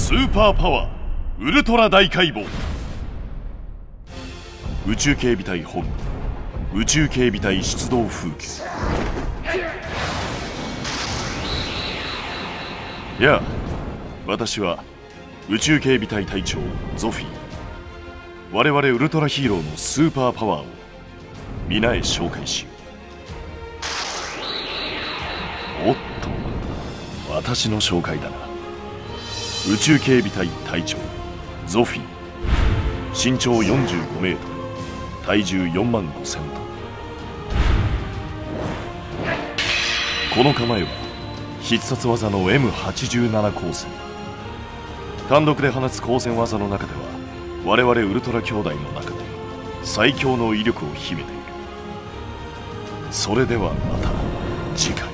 スーパーパワーウルトラ大解剖。宇宙警備隊本部宇宙警備隊出動風景。やあ、私は宇宙警備隊隊長ゾフィー。我々ウルトラヒーローのスーパーパワーを皆へ紹介しよう。おっと、私の紹介だな。宇宙警備隊隊長ゾフィー。身長45メートル、体重4万5千トン。この構えは必殺技の M87 光線。単独で放つ光線技の中では我々ウルトラ兄弟の中で最強の威力を秘めている。それではまた次回。